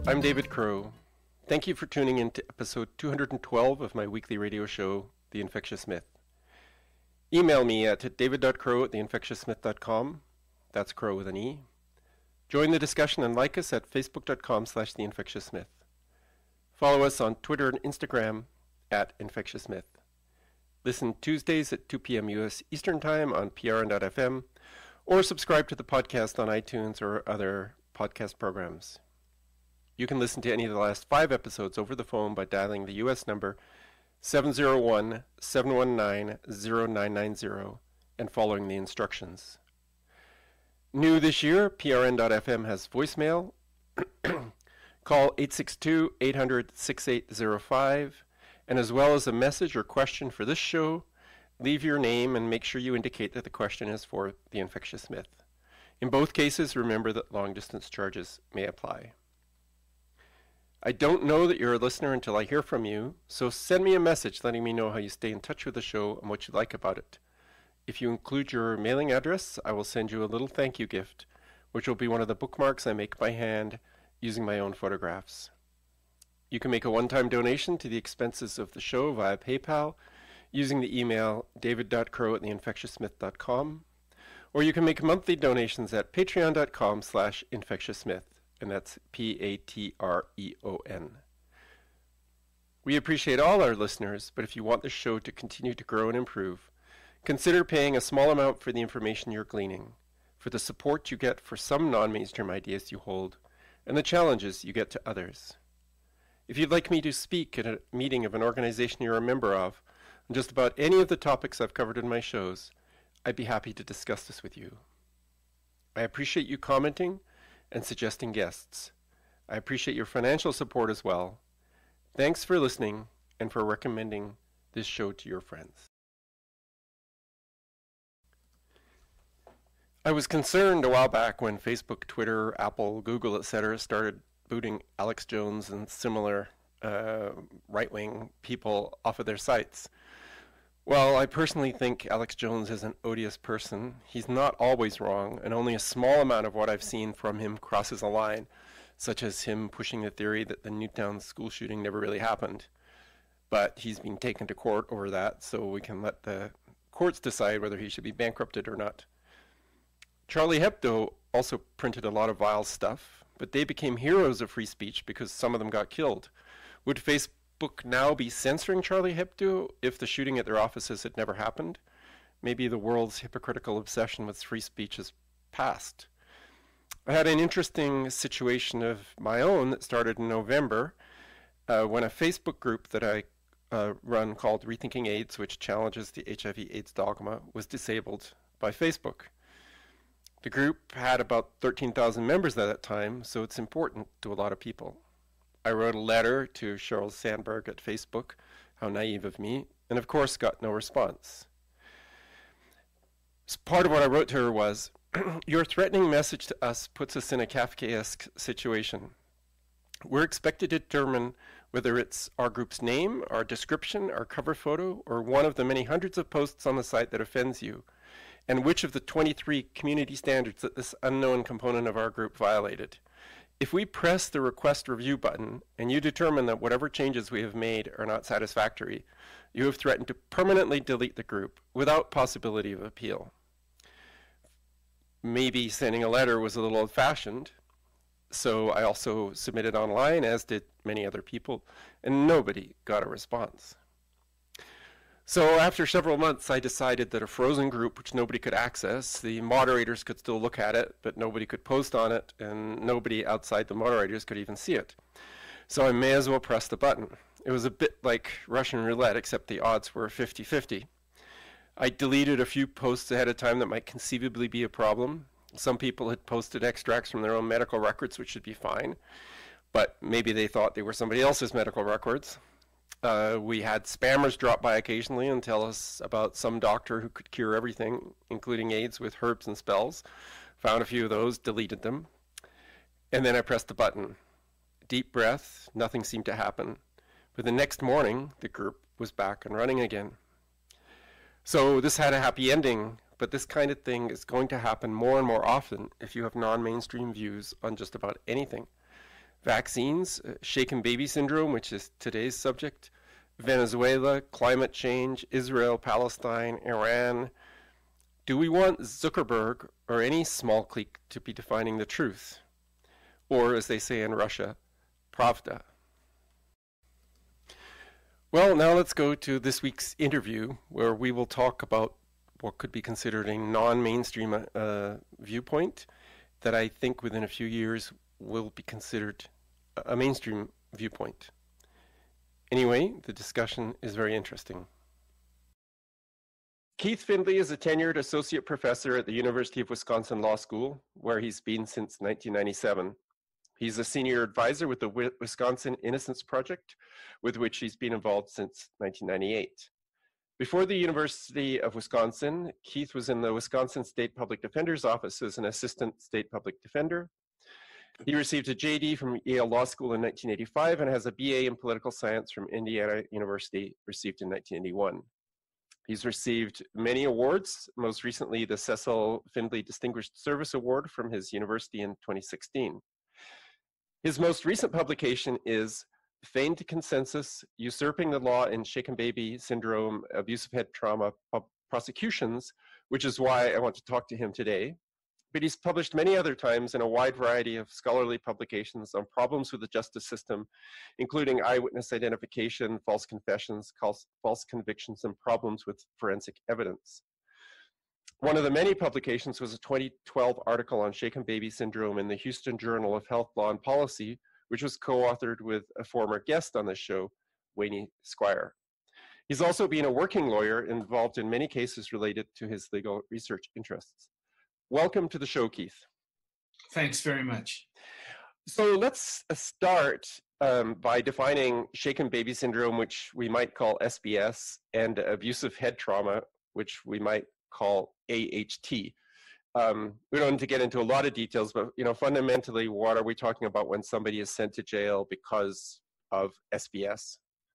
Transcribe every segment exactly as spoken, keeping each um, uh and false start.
I'm David Crow. Thank you for tuning in to episode two hundred twelve of my weekly radio show, The Infectious Myth. Email me at david dot crow at the infectious myth dot com. That's Crow with an E. Join the discussion and like us at facebook dot com slash the infectious myth. Follow us on Twitter and Instagram at Infectious Myth. Listen Tuesdays at two p.m. U S Eastern Time on P R N dot F M, or subscribe to the podcast on iTunes or other podcast programs. You can listen to any of the last five episodes over the phone by dialing the U S number seven zero one, seven one nine, zero nine nine zero and following the instructions. New this year, P R N dot F M has voicemail. Call eight six two, eight hundred, six eight zero five, and as well as a message or question for this show, leave your name and make sure you indicate that the question is for the Infectious Myth. In both cases, remember that long-distance charges may apply. I don't know that you're a listener until I hear from you, so send me a message letting me know how you stay in touch with the show and what you like about it. If you include your mailing address, I will send you a little thank you gift, which will be one of the bookmarks I make by hand using my own photographs. You can make a one-time donation to the expenses of the show via PayPal using the email david dot crow at the infectious myth dot com, or you can make monthly donations at patreon dot com slash infectious myth, and that's P A T R E O N. We appreciate all our listeners, but if you want the show to continue to grow and improve, consider paying a small amount for the information you're gleaning, for the support you get for some non-mainstream ideas you hold, and the challenges you get to others. If you'd like me to speak at a meeting of an organization you're a member of, on just about any of the topics I've covered in my shows, I'd be happy to discuss this with you. I appreciate you commenting and suggesting guests. I appreciate your financial support as well. Thanks for listening and for recommending this show to your friends. I was concerned a while back when Facebook, Twitter, Apple, Google, et cetera started booting Alex Jones and similar uh, right-wing people off of their sites. Well, I personally think Alex Jones is an odious person. He's not always wrong, and only a small amount of what I've seen from him crosses a line, such as him pushing the theory that the Newtown school shooting never really happened. But he's been taken to court over that, so we can let the courts decide whether he should be bankrupted or not. Charlie Hebdo also printed a lot of vile stuff, but they became heroes of free speech because some of them got killed. Would Facebook now be censoring Charlie Hebdo if the shooting at their offices had never happened? Maybe the world's hypocritical obsession with free speech has passed. I had an interesting situation of my own that started in November uh, when a Facebook group that I uh, run called Rethinking AIDS, which challenges the H I V AIDS dogma, was disabled by Facebook. The group had about thirteen thousand members at that time, so it's important to a lot of people. I wrote a letter to Sheryl Sandberg at Facebook, how naive of me, and of course got no response. So part of what I wrote to her was, your threatening message to us puts us in a Kafkaesque situation. We're expected to determine whether it's our group's name, our description, our cover photo, or one of the many hundreds of posts on the site that offends you, and which of the twenty-three community standards that this unknown component of our group violated. If we press the request review button and you determine that whatever changes we have made are not satisfactory, you have threatened to permanently delete the group without possibility of appeal. Maybe sending a letter was a little old-fashioned, so I also submitted online, as did many other people, and nobody got a response. So after several months, I decided that a frozen group, which nobody could access, the moderators could still look at it, but nobody could post on it, and nobody outside the moderators could even see it. So I may as well press the button. It was a bit like Russian roulette, except the odds were fifty fifty. I deleted a few posts ahead of time that might conceivably be a problem. Some people had posted extracts from their own medical records, which should be fine, but maybe they thought they were somebody else's medical records. Uh, we had spammers drop by occasionally and tell us about some doctor who could cure everything, including AIDS, with herbs and spells. Found a few of those, deleted them. And then I pressed the button. Deep breath, nothing seemed to happen. But the next morning, the group was back and running again. So this had a happy ending, but this kind of thing is going to happen more and more often if you have non-mainstream views on just about anything. vaccines, uh, shaken baby syndrome, which is today's subject, Venezuela, climate change, Israel, Palestine, Iran. Do we want Zuckerberg or any small clique to be defining the truth? Or, as they say in Russia, pravda? Well, now let's go to this week's interview, where we will talk about what could be considered a non-mainstream uh, viewpoint that I think within a few years will be considered a mainstream viewpoint. Anyway, the discussion is very interesting. Keith Findley is a tenured associate professor at the University of Wisconsin Law School, where he's been since nineteen ninety-seven. He's a senior advisor with the Wisconsin Innocence Project, with which he's been involved since nineteen ninety-eight. Before the University of Wisconsin, Keith was in the Wisconsin State Public Defender's Office as an assistant state public defender. He received a J D from Yale Law School in nineteen eighty-five and has a B A in political science from Indiana University, received in nineteen eighty-one. He's received many awards, most recently the Cecil Findley Distinguished Service Award from his university in twenty sixteen. His most recent publication is Feigned Consensus, Usurping the Law in Shaken Baby Syndrome, Abusive Head Trauma Prosecutions, which is why I want to talk to him today. But he's published many other times in a wide variety of scholarly publications on problems with the justice system, including eyewitness identification, false confessions, false convictions, and problems with forensic evidence. One of the many publications was a twenty twelve article on shaken baby syndrome in the Houston Journal of Health, Law, and Policy, which was co-authored with a former guest on this show, Waney Squier. He's also been a working lawyer involved in many cases related to his legal research interests. Welcome to the show, Keith. Thanks very much. So let's start um, by defining shaken baby syndrome, which we might call S B S, and abusive head trauma, which we might call A H T. Um, we don't need to get into a lot of details, but you know, fundamentally, what are we talking about when somebody is sent to jail because of S B S?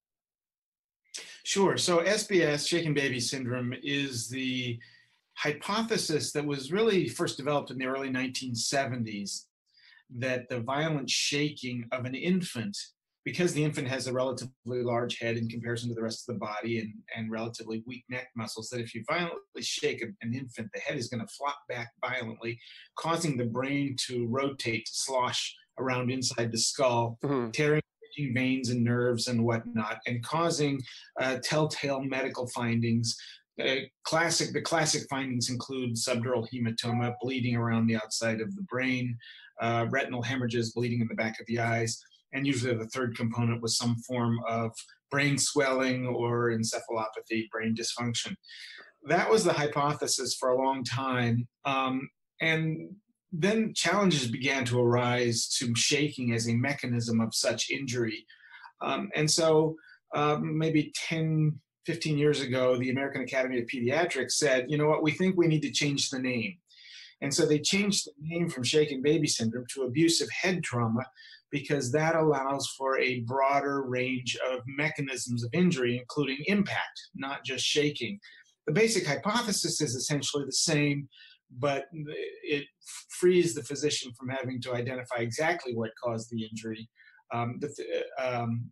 Sure. So S B S, shaken baby syndrome, is the hypothesis that was really first developed in the early nineteen seventies, that the violent shaking of an infant, because the infant has a relatively large head in comparison to the rest of the body and, and relatively weak neck muscles, that if you violently shake an infant, the head is going to flop back violently, causing the brain to rotate, to slosh around inside the skull, mm-hmm. tearing veins and nerves and whatnot, and causing uh, telltale medical findings. Uh, classic, the classic findings include subdural hematoma, bleeding around the outside of the brain, uh, retinal hemorrhages, bleeding in the back of the eyes, and usually the third component was some form of brain swelling or encephalopathy, brain dysfunction. That was the hypothesis for a long time, um, and then challenges began to arise to shaking as a mechanism of such injury. Um, and so um, maybe ten, fifteen years ago, the American Academy of Pediatrics said, you know what, we think we need to change the name. And so they changed the name from shaken baby syndrome to abusive head trauma, because that allows for a broader range of mechanisms of injury, including impact, not just shaking. The basic hypothesis is essentially the same, but it frees the physician from having to identify exactly what caused the injury. Um, the, um,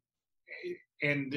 And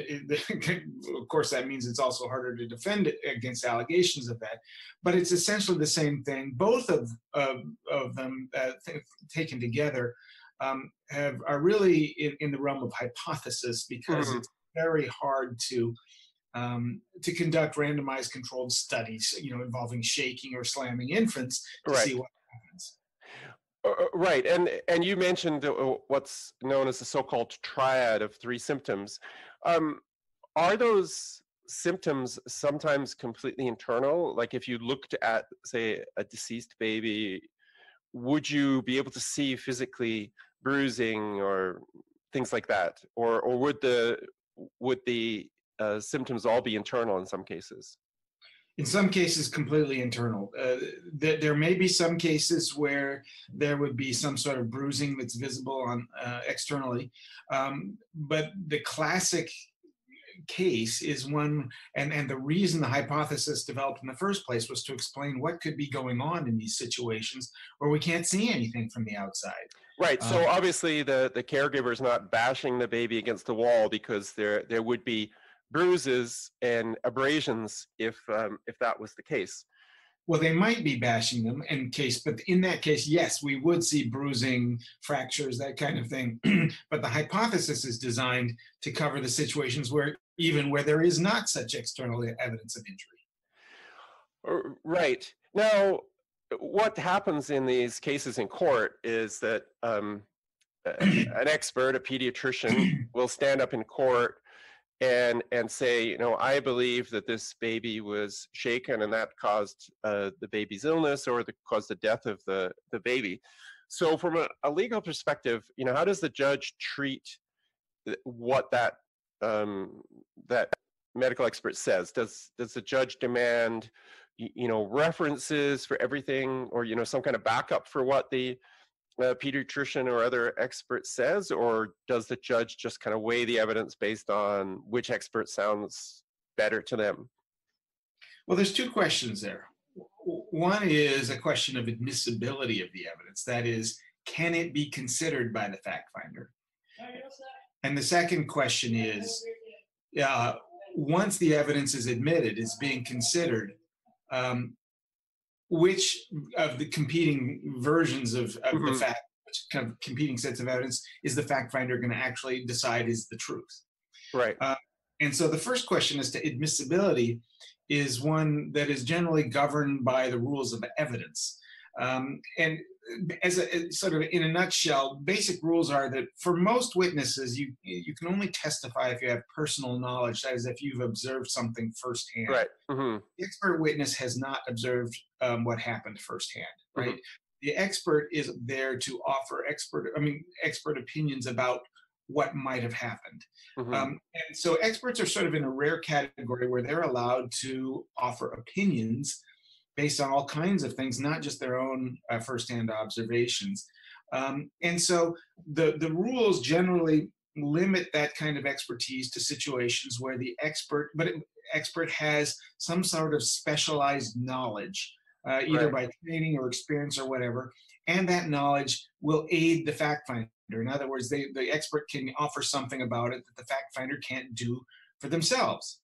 of course, that means it's also harder to defend against allegations of that. But it's essentially the same thing. Both of, of, of them uh, th- taken together um, have, are really in, in the realm of hypothesis, because mm-hmm. it's very hard to um, to conduct randomized controlled studies, you know, involving shaking or slamming infants to right. see what happens. Uh, right, and and you mentioned uh, what's known as the so-called triad of three symptoms. Um, are those symptoms sometimes completely internal? Like if you looked at, say, a deceased baby, would you be able to see physically bruising or things like that, or or would the would the uh, symptoms all be internal in some cases? In some cases, completely internal. Uh, th- there may be some cases where there would be some sort of bruising that's visible on uh, externally, um, but the classic case is one, and, and the reason the hypothesis developed in the first place was to explain what could be going on in these situations where we can't see anything from the outside. Right. So Um, obviously the, the caregiver is not bashing the baby against the wall, because there there would be bruises and abrasions if um, if that was the case. Well, they might be bashing them in case, but in that case, yes, we would see bruising, fractures, that kind of thing. But the hypothesis is designed to cover the situations where even where there is not such external evidence of injury. Uh, Right. Now, what happens in these cases in court is that um, a- an expert, a pediatrician, will stand up in court and and say, you know, I believe that this baby was shaken and that caused uh, the baby's illness, or the, caused the death of the, the baby. So from a, a legal perspective, you know, how does the judge treat th- what that um, that medical expert says? Does does the judge demand, y- you know, references for everything, or, you know, some kind of backup for what the uh, pediatrician or other expert says, or does the judge just kind of weigh the evidence based on which expert sounds better to them? Well, there's two questions there. One is a question of admissibility of the evidence. That is, can it be considered by the fact finder? And the second question is, uh, once the evidence is admitted, it's being considered, um, which of the competing versions of, of the Mhm. fact, which kind of competing sets of evidence is the fact finder going to actually decide is the truth? Right. Uh, and so the first question as to admissibility is one that is generally governed by the rules of evidence. Um, and as a sort of in a nutshell, basic rules are that for most witnesses, you you can only testify if you have personal knowledge, that is, if you've observed something firsthand. Right. hmm The expert witness has not observed um, what happened firsthand, right? Mhm. The expert is there to offer expert, I mean, expert opinions about what might have happened. hmm Um, and so experts are sort of in a rare category where they're allowed to offer opinions based on all kinds of things, not just their own uh, firsthand observations. Um, and so the, the rules generally limit that kind of expertise to situations where the expert, but it, expert has some sort of specialized knowledge, uh, either Right. by training or experience or whatever, and that knowledge will aid the fact finder. In other words, they, the expert can offer something about it that the fact finder can't do for themselves.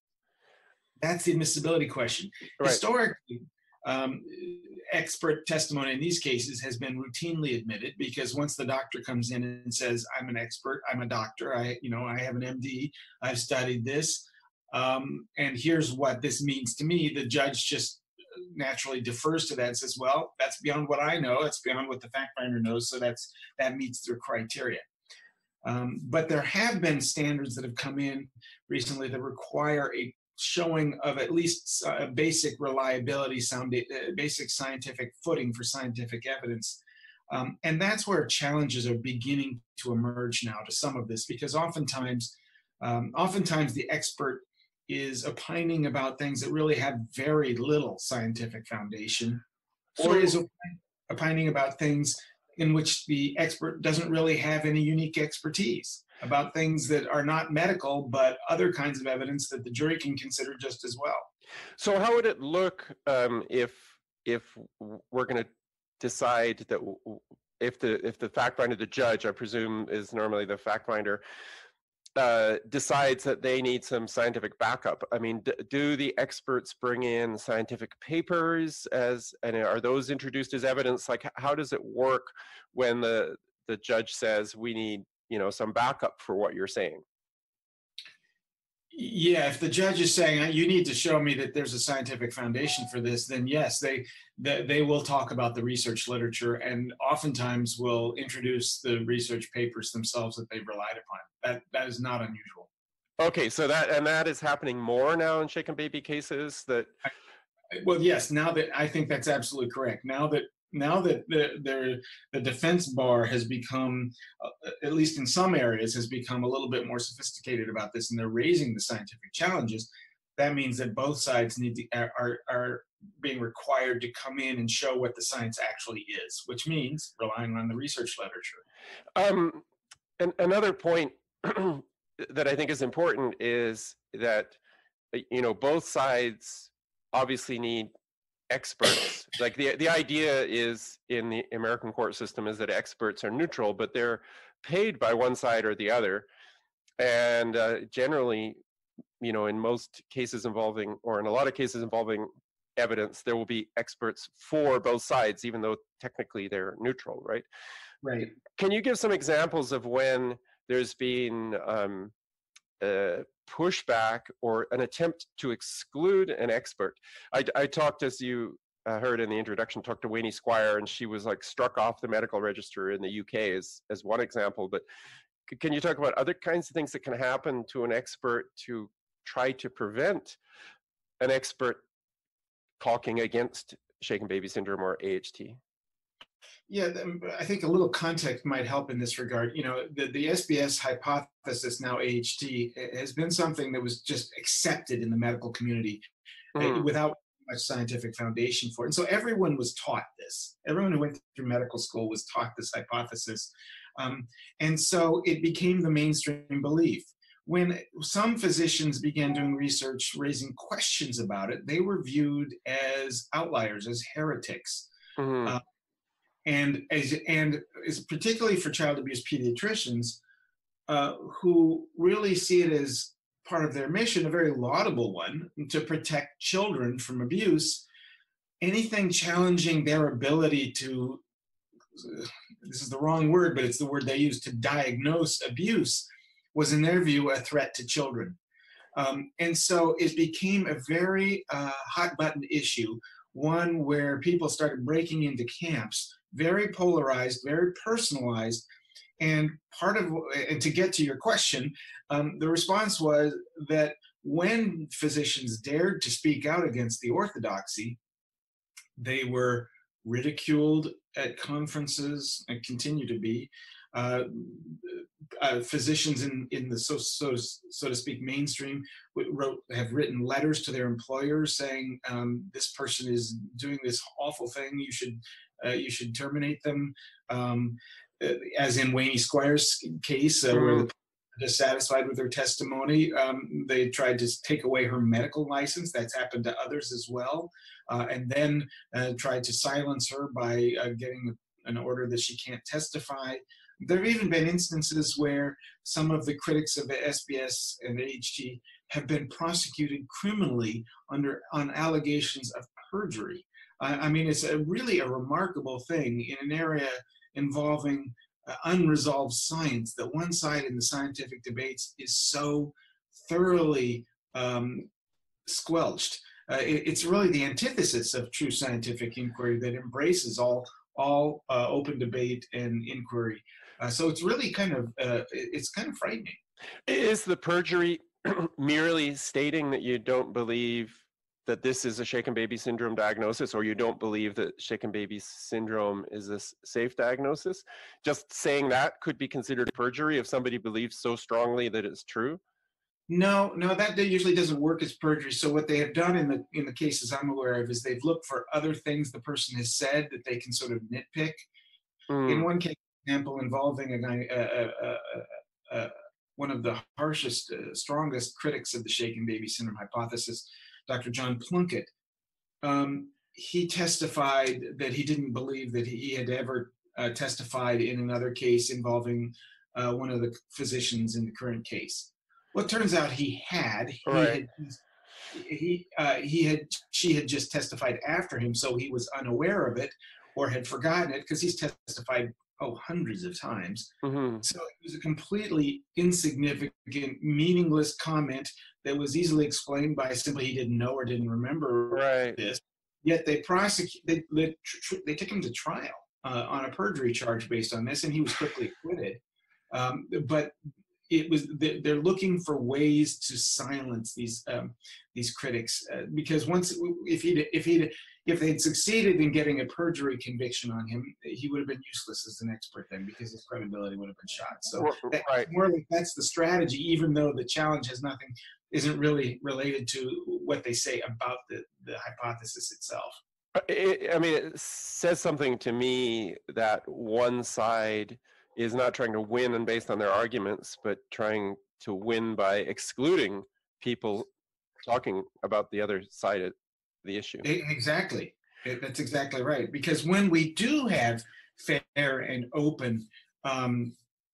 That's the admissibility question. Right. Historically, um, expert testimony in these cases has been routinely admitted, because once the doctor comes in and says, I'm an expert, I'm a doctor, I, you know, I have an M D, I've studied this, um, and here's what this means to me, the judge just naturally defers to that and says, well, that's beyond what I know, that's beyond what the fact finder knows, so that's that meets their criteria. Um, but there have been standards that have come in recently that require a showing of at least uh, basic reliability, sound, uh, basic scientific footing for scientific evidence. Um, and that's where challenges are beginning to emerge now to some of this, because oftentimes, um, oftentimes the expert is opining about things that really have very little scientific foundation, or So is opining about things in which the expert doesn't really have any unique expertise, about things that are not medical, but other kinds of evidence that the jury can consider just as well. so how would it look um, if if we're going to decide that w- w- if the if the fact finder, the judge, I presume is normally the fact finder, uh, decides that they need some scientific backup? I mean, d- do the experts bring in scientific papers as, and are those introduced as evidence? Like, h- how does it work when the the judge says we need, you know, some backup for what you're saying? Yeah, if the judge is saying you need to show me that there's a scientific foundation for this, then yes, they they, they will talk about the research literature, and oftentimes will introduce the research papers themselves that they've relied upon. That that is not unusual. Okay, so that, and that is happening more now in shaken baby cases, that Well, yes. Now that I think that's absolutely correct. Now that now that the the, the defense bar has become, uh, at least in some areas, has become a little bit more sophisticated about this, and they're raising the scientific challenges. That means that both sides need to are are, are being required to come in and show what the science actually is, which means relying on the research literature. um, and another point. that I think is important is that, you know, both sides obviously need experts. Like the the idea is in the American court system is that experts are neutral, but they're paid by one side or the other. And uh, generally, you know, in most cases involving, or in a lot of cases involving evidence, there will be experts for both sides, even though technically they're neutral, right? Right. Can you give some examples of when there's been um, uh, pushback or an attempt to exclude an expert? I, I talked, as you uh, heard in the introduction, talked to Waney Squier, and she was like struck off the medical register in the U K as, as one example. But c- can you talk about other kinds of things that can happen to an expert to try to prevent an expert talking against shaken baby syndrome or A H T? Yeah, I think a little context might help in this regard. You know, the, the S B S hypothesis, now A H T, has been something that was just accepted in the medical community Mm. uh, without much scientific foundation for it. And so everyone was taught this. Everyone who went through medical school was taught this hypothesis. Um, and so it became the mainstream belief. When some physicians began doing research raising questions about it, they were viewed as outliers, as heretics. Mm-hmm. Uh, and as and is particularly for child abuse pediatricians uh, who really see it as part of their mission, a very laudable one, to protect children from abuse. Anything challenging their ability to, this is the wrong word, but it's the word they use, to diagnose abuse, was in their view a threat to children. Um, and so it became a very uh, hot button issue, one where people started breaking into camps, very polarized, very personalized. And part of, and to get to your question, um, the response was that when physicians dared to speak out against the orthodoxy, they were ridiculed at conferences and continue to be. Uh, uh, physicians in, in the so, so so to speak mainstream wrote have written letters to their employers saying um, this person is doing this awful thing. You should uh, you should terminate them. Um, as in Waney Squier's case, uh, mm. where the dissatisfied with her testimony, um, they tried to take away her medical license. That's happened to others as well, uh, and then uh, tried to silence her by uh, getting an order that she can't testify. There have even been instances where some of the critics of the S B S and A H T have been prosecuted criminally under on allegations of perjury. I, I mean, it's a, really a remarkable thing in an area involving uh, unresolved science that one side in the scientific debates is so thoroughly um, squelched. Uh, it, it's really the antithesis of true scientific inquiry that embraces all all uh, open debate and inquiry. Uh, so it's really kind of, uh, it's kind of frightening. Is the perjury merely stating that you don't believe that this is a shaken baby syndrome diagnosis, or you don't believe that shaken baby syndrome is a safe diagnosis? Just saying that could be considered perjury if somebody believes so strongly that it's true? No, no, that usually doesn't work as perjury. So what they have done in the in the cases I'm aware of is they've looked for other things the person has said that they can sort of nitpick. Mm. In one case, example involving a guy, uh, uh, uh, uh, one of the harshest, uh, strongest critics of the shaken baby syndrome hypothesis, Doctor John Plunkett, um, he testified that he didn't believe that he had ever uh, testified in another case involving uh, one of the physicians in the current case. Well, it turns out he had. He right. had. He uh, he had. She had just testified after him, so he was unaware of it or had forgotten it because he's testified oh hundreds of times. Mm-hmm. So it was a completely insignificant, meaningless comment that was easily explained by simply he didn't know or didn't remember right. this. Yet they prosecute. They they, they took him to trial uh, on a perjury charge based on this, and he was quickly acquitted. Um, but it was they're looking for ways to silence these um, these critics uh, because once if he if he if they'd succeeded in getting a perjury conviction on him, he would have been useless as an expert then because his credibility would have been shot. So that, right. more like that's the strategy, even though the challenge has nothing isn't really related to what they say about the the hypothesis itself. It, I mean, it says something to me that one side is not trying to win and based on their arguments, but trying to win by excluding people talking about the other side of the issue. Exactly. That's exactly right. Because when we do have fair and open um,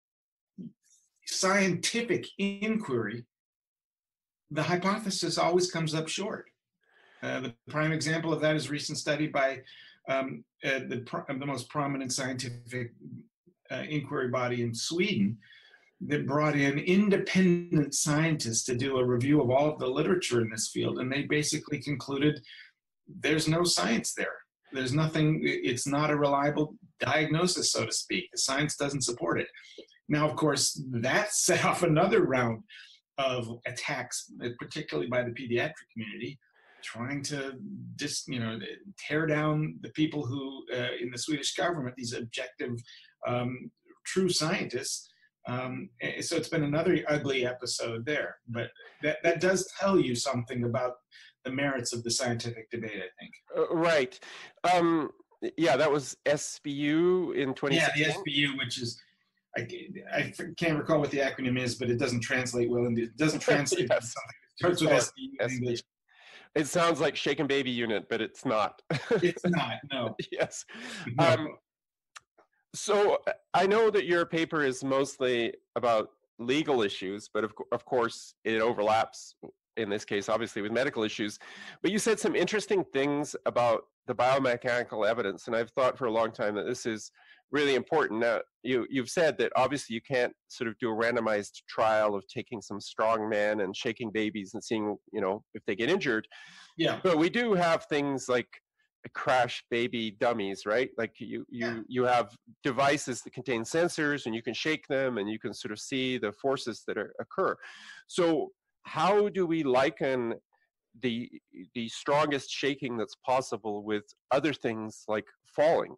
scientific inquiry, the hypothesis always comes up short. Uh, the prime example of that is a recent study by um, uh, the, the most prominent scientific uh, inquiry body in Sweden that brought in independent scientists to do a review of all of the literature in this field. And they basically concluded there's no science there. There's nothing, it's not a reliable diagnosis, so to speak. The science doesn't support it. Now, of course, that set off another round of attacks, particularly by the pediatric community, trying to just, you know, tear down the people who, uh, in the Swedish government, these objective, um, true scientists. Um, so it's been another ugly episode there. But that, that does tell you something about the merits of the scientific debate, I think. Uh, right. Um, yeah, that was S B U in twenty sixteen. Yeah, the S B U, which is, I, I can't recall what the acronym is, but it doesn't translate well. And it doesn't translate Yes. something that starts with S B U in S B U. English. It sounds like Shaken Baby Unit, but it's not. It's not, no. Yes. No. Um, so I know that your paper is mostly about legal issues, but of, of course it overlaps in this case, obviously, with medical issues. But you said some interesting things about the biomechanical evidence, and I've thought for a long time that this is really important. Now, you, you've said that obviously you can't sort of do a randomized trial of taking some strong men and shaking babies and seeing, you know, if they get injured. Yeah. But we do have things like crash baby dummies, right? Like you, you, Yeah. you have devices that contain sensors, and you can shake them, and you can sort of see the forces that are, occur. So how do we liken the the strongest shaking that's possible with other things like falling?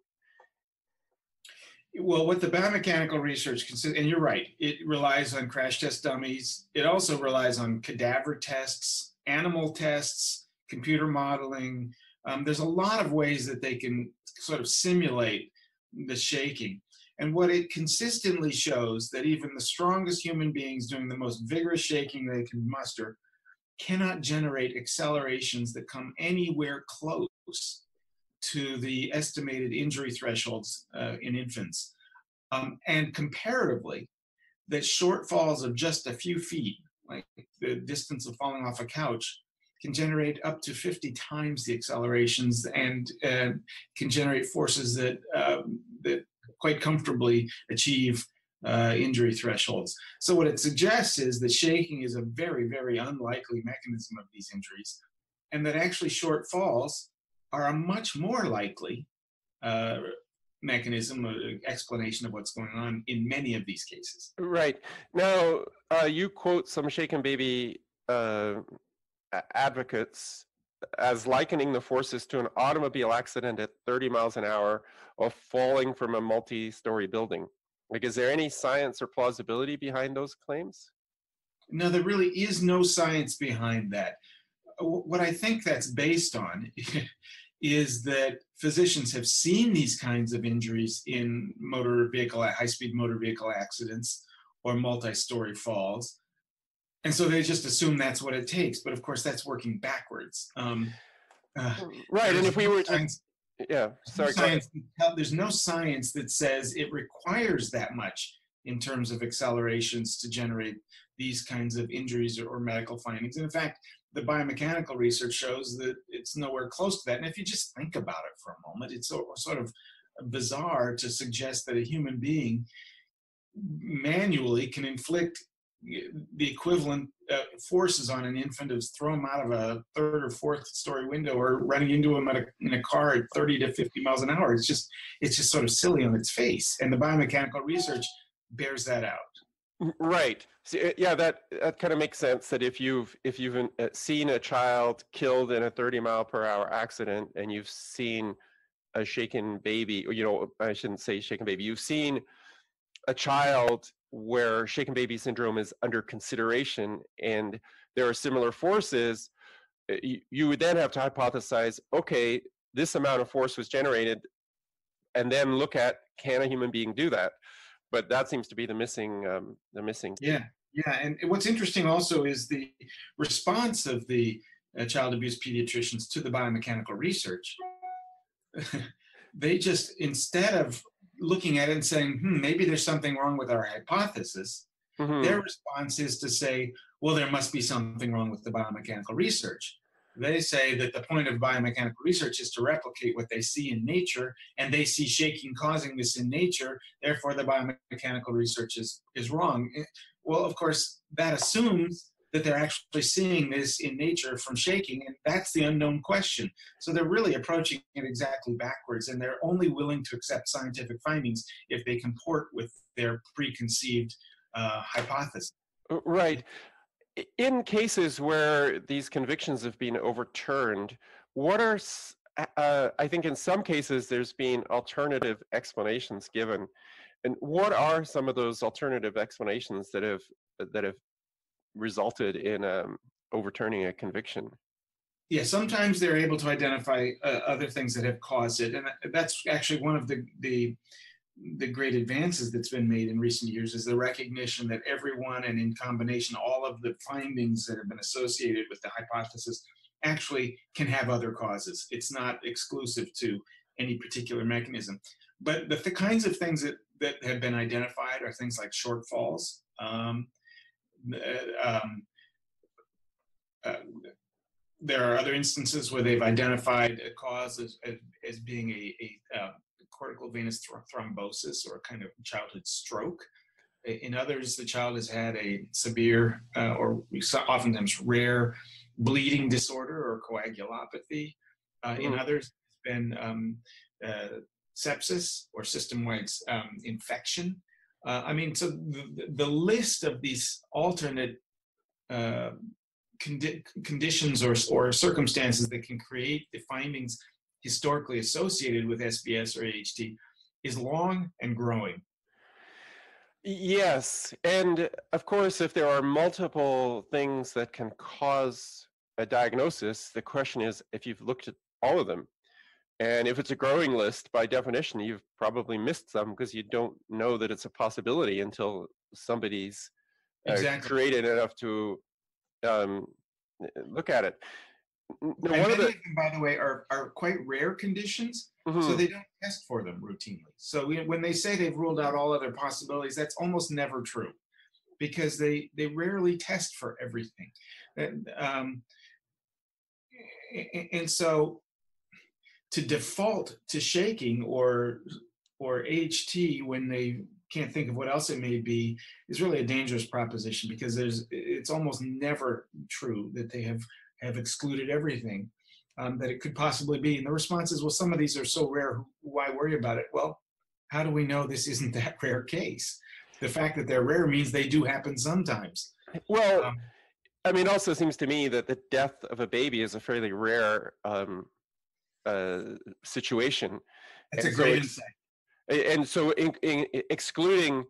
Well, what the biomechanical research consists, and you're right, it relies on crash test dummies. It also relies on cadaver tests, animal tests, computer modeling. Um, there's a lot of ways that they can sort of simulate the shaking. And what it consistently shows that even the strongest human beings doing the most vigorous shaking they can muster cannot generate accelerations that come anywhere close to the estimated injury thresholds uh, in infants. Um, and comparatively, that short falls of just a few feet, like the distance of falling off a couch, can generate up to fifty times the accelerations and uh, can generate forces that, um, that quite comfortably achieve uh, injury thresholds. So what it suggests is that shaking is a very, very unlikely mechanism of these injuries, and that actually short falls are a much more likely uh, mechanism or explanation of what's going on in many of these cases. Right. Now, uh, you quote some shaken baby uh, advocates as likening the forces to an automobile accident at thirty miles an hour or falling from a multi-story building. Like, is there any science or plausibility behind those claims? No, there really is no science behind that. What I think that's based on is that physicians have seen these kinds of injuries in motor vehicle, high-speed motor vehicle accidents or multi-story falls. And so they just assume that's what it takes. But of course, that's working backwards. Um, uh, right, and if we no were science, to, yeah, sorry. Science, there's no science that says it requires that much in terms of accelerations to generate these kinds of injuries or, or medical findings. And in fact, the biomechanical research shows that it's nowhere close to that. And if you just think about it for a moment, it's so, sort of bizarre to suggest that a human being manually can inflict the equivalent uh, forces on an infant as throw them out of a third or fourth story window or running into them at a, in a car at thirty to fifty miles an hour. It's just, it's just sort of silly on its face. And the biomechanical research bears that out. Right. So, yeah, that, that kind of makes sense that if you've, if you've seen a child killed in a thirty mile per hour accident and you've seen a shaken baby, or, you know, I shouldn't say shaken baby, you've seen a child where shaken baby syndrome is under consideration and there are similar forces, you, you would then have to hypothesize, okay, this amount of force was generated, and then look at, can a human being do that? But that seems to be the missing, um, the missing. Yeah, Yeah, and what's interesting also is the response of the uh, child abuse pediatricians to the biomechanical research. They just, instead of looking at it and saying, hmm, maybe there's something wrong with our hypothesis, Mm-hmm. their response is to say, well, there must be something wrong with the biomechanical research. They say that the point of biomechanical research is to replicate what they see in nature, and they see shaking causing this in nature, therefore the biomechanical research is, is wrong. Well, of course, that assumes that they're actually seeing this in nature from shaking, and that's the unknown question. So they're really approaching it exactly backwards, and they're only willing to accept scientific findings if they comport with their preconceived uh, hypothesis. Right. In cases where these convictions have been overturned, what are, uh, I think in some cases there's been alternative explanations given. And what are some of those alternative explanations that have that have resulted in um, overturning a conviction? Yeah, sometimes they're able to identify uh, other things that have caused it, and that's actually one of the the the great advances that's been made in recent years is the recognition that everyone, and in combination all of the findings that have been associated with the hypothesis, actually can have other causes. It's not exclusive to any particular mechanism. But the, the kinds of things that, that have been identified are things like shortfalls. Um, uh, um, uh, there are other instances where they've identified a cause as, as, as being a, a uh, cortical venous thrombosis or a kind of childhood stroke. In others, the child has had a severe uh, or oftentimes rare bleeding disorder or coagulopathy. Uh, mm. In others, it's been um, uh, sepsis or system-wide um, infection. Uh, I mean, so the, the list of these alternate uh, condi conditions or, or circumstances that can create the findings historically associated with S B S or A H T is long and growing. Yes, and of course, if there are multiple things that can cause a diagnosis, the question is if you've looked at all of them. And if it's a growing list, by definition, you've probably missed some because you don't know that it's a possibility until somebody's uh, exactly. created enough to um, look at it. Now, and many of, the, of them, by the way, are, are quite rare conditions, mm-hmm. so they don't test for them routinely. So we, when they say they've ruled out all other possibilities, that's almost never true because they, they rarely test for everything. And, um, and so to default to shaking or, or A H T when they can't think of what else it may be is really a dangerous proposition because there's it's almost never true that they have have excluded everything um, that it could possibly be. And the response is, well, some of these are so rare, why worry about it? Well, how do we know this isn't that rare case? The fact that they're rare means they do happen sometimes. Well, um, I mean, it also seems to me that the death of a baby is a fairly rare um, uh, situation. That's and a great so insight. And so in, in excluding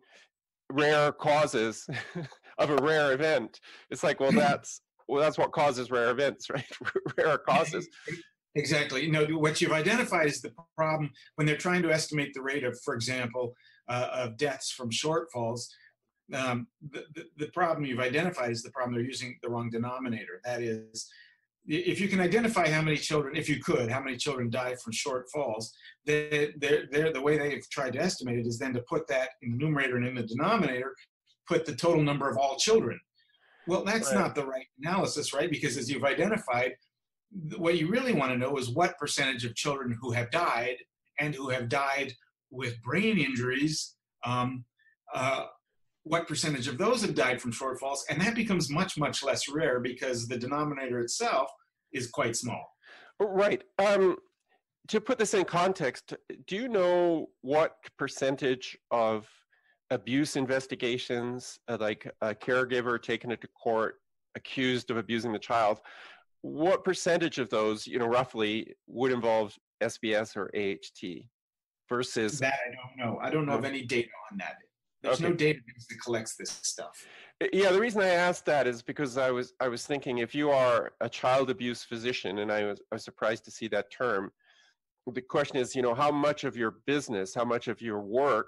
rare causes of a rare event, it's like, well, that's well, that's what causes rare events, right? Rare causes. Exactly. You know, what you've identified is the problem when they're trying to estimate the rate of, for example, uh, of deaths from shortfalls. Um, the, the, the problem you've identified is the problem they're using the wrong denominator. That is, if you can identify how many children, if you could, how many children die from shortfalls, they're, they're, they're, the way they've tried to estimate it is then to put that in the numerator and in the denominator, put the total number of all children. Well, that's right. Not the right analysis, right? Because as you've identified, what you really want to know is what percentage of children who have died and who have died with brain injuries, um, uh, what percentage of those have died from shortfalls, and that becomes much, much less rare because the denominator itself is quite small. Right. Um, to put this in context, do you know what percentage of abuse investigations, uh, like a caregiver taken into court accused of abusing the child, what percentage of those, you know, roughly would involve S B S or A H T versus? That I don't know. I don't know of any data on that. There's okay. no database that collects this stuff. Yeah, the reason I asked that is because I was I was thinking if you are a child abuse physician, and I was, I was surprised to see that term. The question is, you know, how much of your business, how much of your work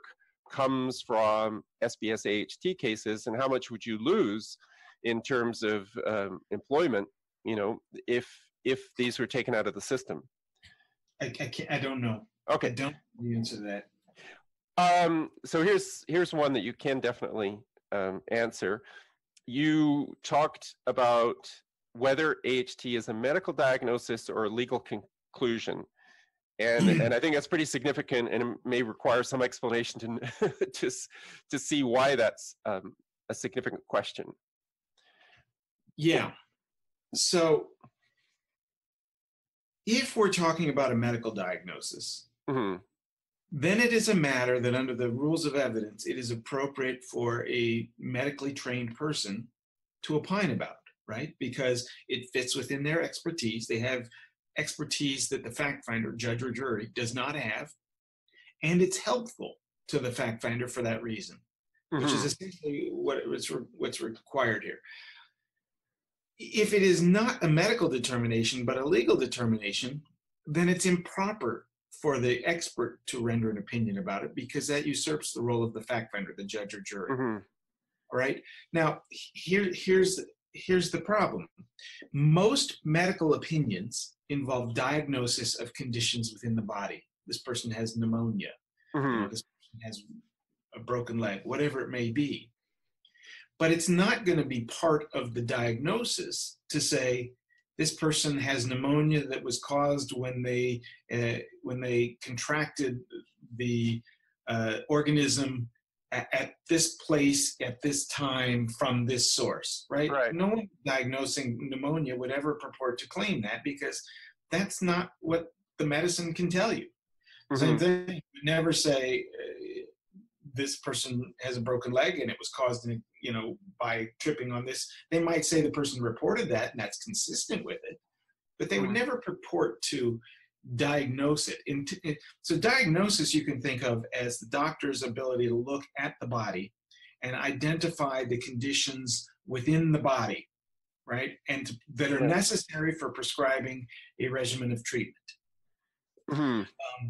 comes from S B S A H T cases, and how much would you lose in terms of um, employment, you know, if if these were taken out of the system? I, I, can't, I don't know. Okay. I don't know the answer to that. Um, so here's here's one that you can definitely um, answer. You talked about whether A H T is a medical diagnosis or a legal conclusion. And, and I think that's pretty significant, and it may require some explanation to, to, to see why that's um, a significant question. Yeah. So if we're talking about a medical diagnosis, mm-hmm. then it is a matter that under the rules of evidence, it is appropriate for a medically trained person to opine about, right? Because it fits within their expertise. They have expertise that the fact finder, judge or jury, does not have. And it's helpful to the fact finder for that reason, mm-hmm. which is essentially what it's, what's required here. If it is not a medical determination, but a legal determination, then it's improper for the expert to render an opinion about it, because that usurps the role of the fact finder, the judge or jury. Mm-hmm. All right. Now, here, here's, here's the problem. Most medical opinions involve diagnosis of conditions within the body. This person has pneumonia. Mm-hmm. You know, this person has a broken leg, whatever it may be. But it's not going to be part of the diagnosis to say this person has pneumonia that was caused when they uh, when they contracted the uh, organism at, at this place at this time from this source, right? Right. No one diagnosing pneumonia would ever purport to claim that, because that's not what the medicine can tell you. Mm-hmm. Same thing, you would never say uh, this person has a broken leg and it was caused, in, you know, by tripping on this. They might say the person reported that and that's consistent with it, but they would mm-hmm. never purport to diagnose it. In t- in, so diagnosis you can think of as the doctor's ability to look at the body and identify the conditions within the body, right? And to, that are necessary for prescribing a regimen of treatment. Mm-hmm.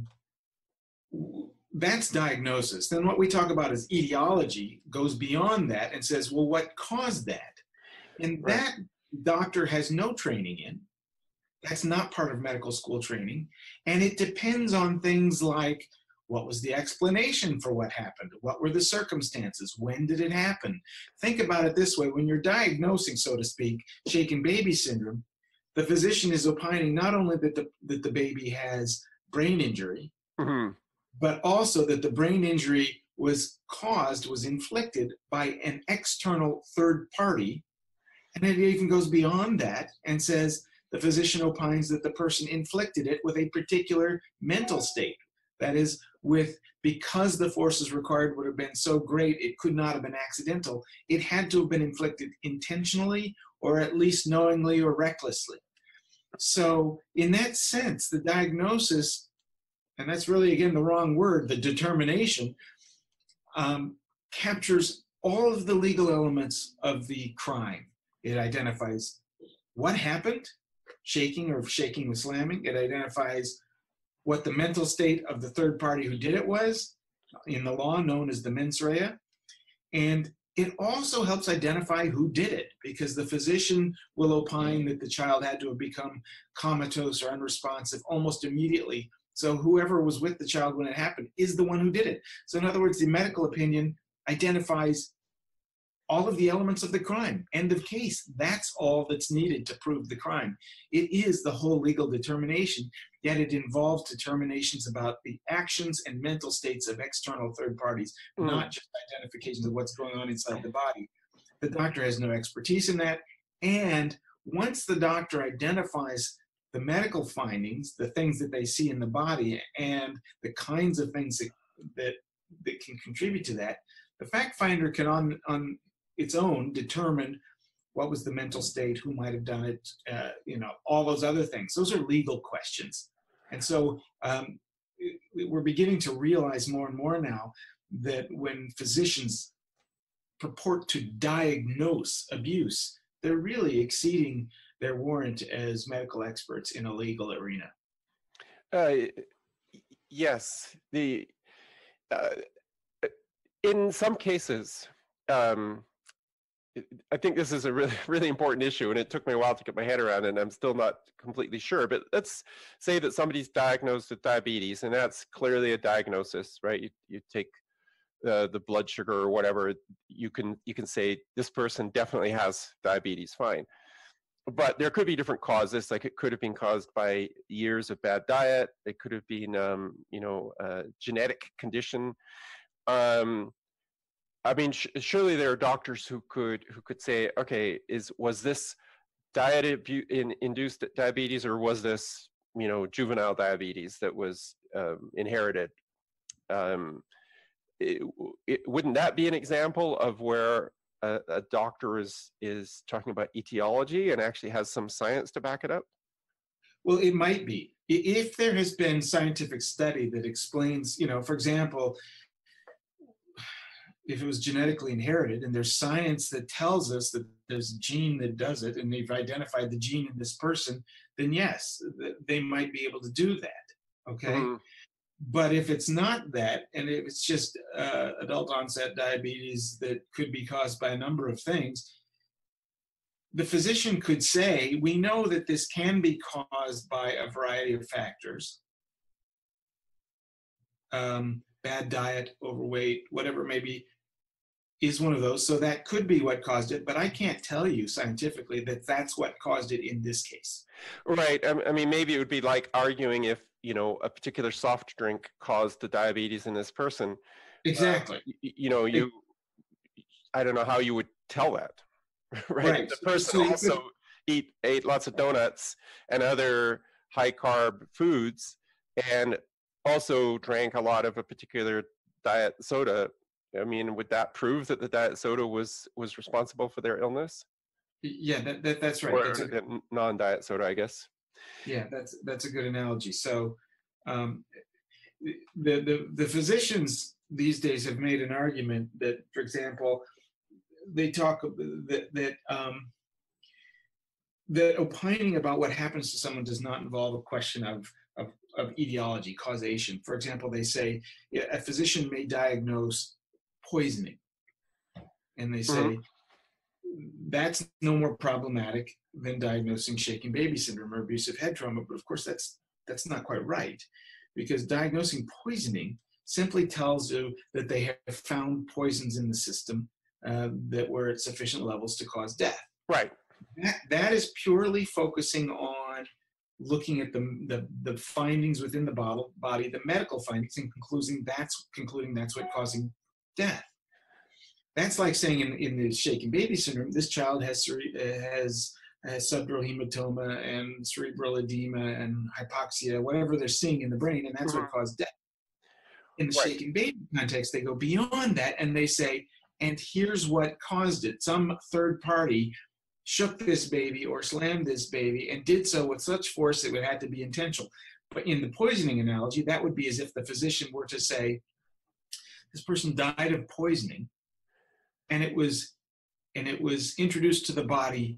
Um, that's diagnosis. Then what we talk about is etiology, goes beyond that and says, well, what caused that? And right. that doctor has no training in. That's not part of medical school training. And it depends on things like, what was the explanation for what happened? What were the circumstances? When did it happen? Think about it this way. When you're diagnosing, so to speak, shaken baby syndrome, the physician is opining not only that the, that the baby has brain injury, mm-hmm. but also that the brain injury was caused, was inflicted by an external third party. And it even goes beyond that and says the physician opines that the person inflicted it with a particular mental state. That is, with because the forces required would have been so great, it could not have been accidental. It had to have been inflicted intentionally, or at least knowingly or recklessly. So in that sense, the diagnosis, and that's really, again, the wrong word, the determination, um, captures all of the legal elements of the crime. It identifies what happened, shaking or shaking with slamming. It identifies what the mental state of the third party who did it was, in the law known as the mens rea. And it also helps identify who did it, because the physician will opine that the child had to have become comatose or unresponsive almost immediately. So whoever was with the child when it happened is the one who did it. So in other words, the medical opinion identifies all of the elements of the crime. End of case. That's all that's needed to prove the crime. It is the whole legal determination, yet it involves determinations about the actions and mental states of external third parties, mm. not just identifications of what's going on inside the body. The doctor has no expertise in that. And once the doctor identifies the medical findings, the things that they see in the body, and the kinds of things that, that, that can contribute to that, the fact finder can on, on its own determine what was the mental state, who might have done it, uh, you know, all those other things. Those are legal questions. And so um, we're beginning to realize more and more now that when physicians purport to diagnose abuse, they're really exceeding their warrant as medical experts in a legal arena. Uh, yes. The uh, In some cases, um, I think this is a really, really important issue, and it took me a while to get my head around it, and I'm still not completely sure. But let's say that somebody's diagnosed with diabetes, and that's clearly a diagnosis, right? You, you take uh, the blood sugar or whatever, you can you can say this person definitely has diabetes, fine. But there could be different causes. Like it could have been caused by years of bad diet. It could have been, um, you know, a genetic condition. Um, I mean, sh- surely there are doctors who could who could say, okay, is was this diet abu- in, induced diabetes, or was this, you know, juvenile diabetes that was um, inherited? Um, it, it, wouldn't that be an example of where a, a doctor is is talking about etiology and actually has some science to back it up? Well, it might be. I- If there has been scientific study that explains, you know, for example, if it was genetically inherited and there's science that tells us that there's a gene that does it and they've identified the gene in this person, then yes, th- they might be able to do that. Okay. Mm-hmm. But if it's not that, and if it's just uh, adult onset diabetes that could be caused by a number of things, the physician could say, we know that this can be caused by a variety of factors. Um, bad diet, overweight, whatever it may be, is one of those. So that could be what caused it, but I can't tell you scientifically that that's what caused it in this case. Right. I, I mean, maybe it would be like arguing if, you know, a particular soft drink caused the diabetes in this person. Exactly. Uh, you, you know, you, I don't know how you would tell that, right? Right. The person So you also could, eat ate lots of donuts and other high carb foods, and also drank a lot of a particular diet soda. I mean, would that prove that the diet soda was was responsible for their illness? yeah, that, that that's right. Or That's a uh, non-diet soda, I guess. yeah, that's that's a good analogy. So um, the, the the physicians these days have made an argument that, for example, they talk that that um, that opining about what happens to someone does not involve a question of, of, of etiology, causation. For example, they say yeah, a physician may diagnose poisoning, and they Mm-hmm. say that's no more problematic than diagnosing shaken baby syndrome or abusive head trauma. But of course, that's that's not quite right, because diagnosing poisoning simply tells you that they have found poisons in the system uh, that were at sufficient levels to cause death. Right. That, that is purely focusing on looking at the, the, the findings within the bottle, body, the medical findings, and concluding that's, concluding that's what causing death. That's like saying in, in the shaken baby syndrome, this child has, has, has subdural hematoma and cerebral edema and hypoxia, whatever they're seeing in the brain, and that's Mm-hmm. what caused death. In the Right. shaken baby context, they go beyond that and they say, and here's what caused it. Some third party shook this baby or slammed this baby and did so with such force it would have to be intentional. But in the poisoning analogy, that would be as if the physician were to say, this person died of poisoning, and it was and it was introduced to the body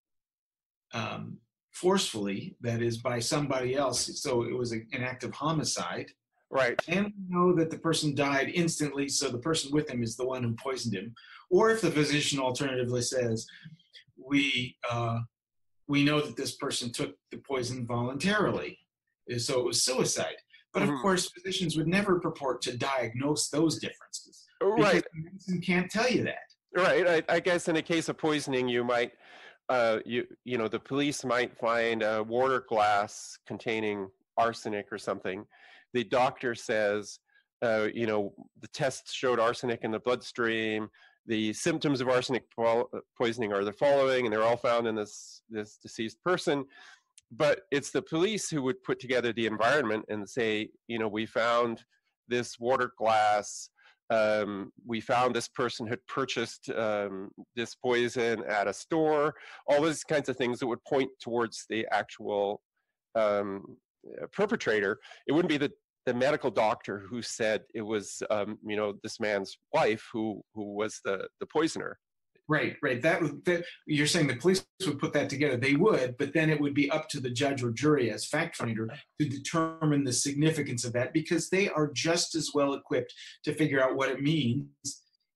um, forcefully, that is, by somebody else. So it was a, an act of homicide. Right. And we know that the person died instantly, so the person with him is the one who poisoned him. Or if the physician alternatively says, we uh, we know that this person took the poison voluntarily, so it was suicide. But of Mm-hmm. course, physicians would never purport to diagnose those differences, because Right. medicine can't tell you that. Right. I, I guess in a case of poisoning, you might, uh, you you know, the police might find a water glass containing arsenic or something. The doctor says, uh, you know, the tests showed arsenic in the bloodstream. The symptoms of arsenic po- poisoning are the following, and they're all found in this this deceased person. But it's the police who would put together the environment and say, you know, we found this water glass. Um, we found this person had purchased um, this poison at a store. All those kinds of things that would point towards the actual um, perpetrator. It wouldn't be the the medical doctor who said it was, um, you know, this man's wife who who was the the poisoner. Right, right. That, that you're saying the police would put that together. They would, but then it would be up to the judge or jury as fact finder to determine the significance of that, because they are just as well equipped to figure out what it means